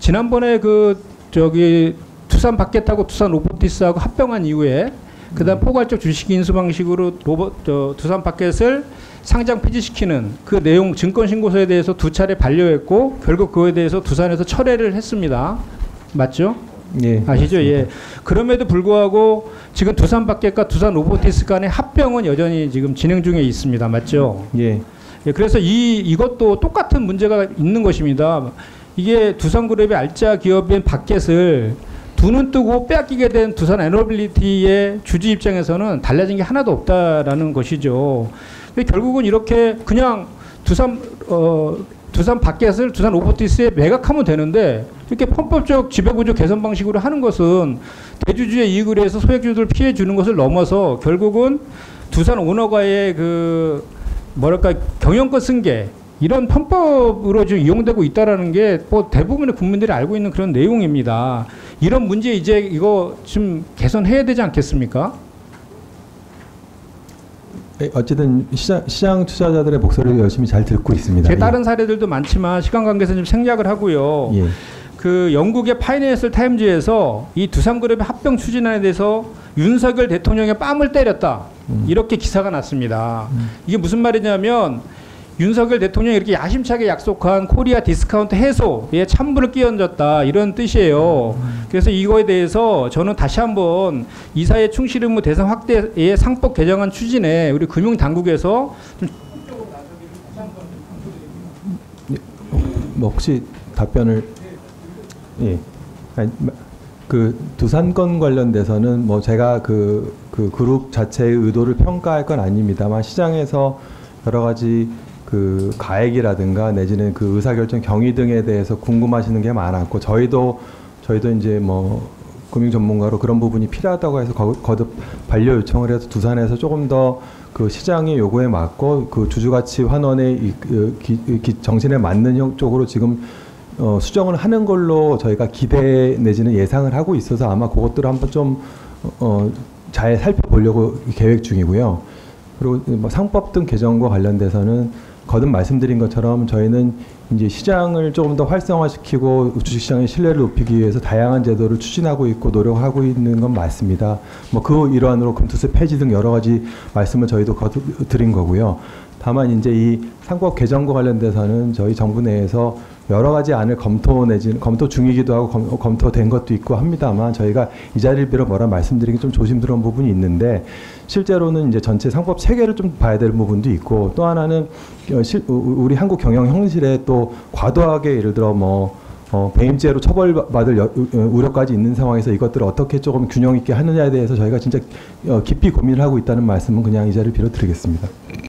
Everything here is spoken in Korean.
지난번에 두산 바켓하고 두산 로보티스하고 합병한 이후에 그다음 포괄적 주식 인수 방식으로 두산 바켓을 상장 폐지시키는 그 내용 증권 신고서에 대해서 2차례 반려했고 결국 그거에 대해서 두산에서 철회를 했습니다. 맞죠? 예. 아시죠? 예. 그럼에도 불구하고 지금 두산 바켓과 두산 로보티스 간의 합병은 여전히 지금 진행 중에 있습니다. 맞죠? 예. 예. 그래서 이것도 똑같은 문제가 있는 것입니다. 이게 두산그룹의 알짜 기업인 바켓을 두 눈 뜨고 빼앗기게 된 두산 에너빌리티의 주주 입장에서는 달라진 게 하나도 없다라는 것이죠. 결국은 이렇게 그냥 두산 바켓을 두산 로보티스에 매각하면 되는데 이렇게 편법적 지배구조 개선 방식으로 하는 것은 대주주의 이익을 위해서 소액주주를 피해 주는 것을 넘어서 결국은 두산 오너가의 경영권 승계 이런 편법으로 지금 이용되고 있다라는 게 뭐 대부분의 국민들이 알고 있는 그런 내용입니다. 이런 문제 이제 이거 좀 개선해야 되지 않겠습니까? 어쨌든 시장 투자자들의 목소리를 열심히 잘 듣고 있습니다. 제 다른 사례들도 많지만 시간 관계에서 좀 생략을 하고요. 예. 그 영국의 파이낸셜 타임즈에서 이 두산그룹의 합병 추진안에 대해서 윤석열 대통령의 뺨을 때렸다. 이렇게 기사가 났습니다. 이게 무슨 말이냐면 윤석열 대통령이 이렇게 야심차게 약속한 코리아 디스카운트 해소에 찬물을 끼얹었다 이런 뜻이에요. 그래서 이거에 대해서 저는 다시 한번 이사회 충실 의무 대상 확대의 상법 개정안 추진에 우리 금융당국에서 좀 뭐 혹시 답변을 그 두산건 관련돼서는 뭐 제가 그 그룹 자체의 의도를 평가할 건 아닙니다만 시장에서 여러 가지 그 가액이라든가 내지는 그 의사결정 경위 등에 대해서 궁금하시는 게 많았고 저희도 이제 뭐 금융 전문가로 그런 부분이 필요하다고 해서 거듭 반려 요청을 해서 두산에서 조금 더 그 시장의 요구에 맞고 그 주주가치 환원의 정신에 맞는 쪽으로 지금 수정을 하는 걸로 저희가 기대 내지는 예상을 하고 있어서 아마 그것들을 한번 좀 잘 살펴보려고 계획 중이고요. 그리고 뭐 상법 등 개정과 관련돼서는 거듭 말씀드린 것처럼 저희는 이제 시장을 조금 더 활성화시키고 주식시장의 신뢰를 높이기 위해서 다양한 제도를 추진하고 있고 노력하고 있는 건 맞습니다. 뭐 그 일환으로 금투세 폐지 등 여러 가지 말씀을 저희도 거듭 드린 거고요. 다만 이제 이 상법 개정과 관련돼서는 저희 정부 내에서 여러 가지 안을 검토 중이기도 하고 검토된 것도 있고 합니다만 저희가 이 자리를 빌어 뭐라 말씀드리기 좀 조심스러운 부분이 있는데 실제로는 이제 전체 상법 체계를 좀 봐야 될 부분도 있고 또 하나는 우리 한국 경영 형식에 또 과도하게 예를 들어 배임죄로 처벌받을 우려까지 있는 상황에서 이것들을 어떻게 조금 균형 있게 하느냐에 대해서 저희가 진짜 깊이 고민을 하고 있다는 말씀은 그냥 이 자리를 빌어 드리겠습니다.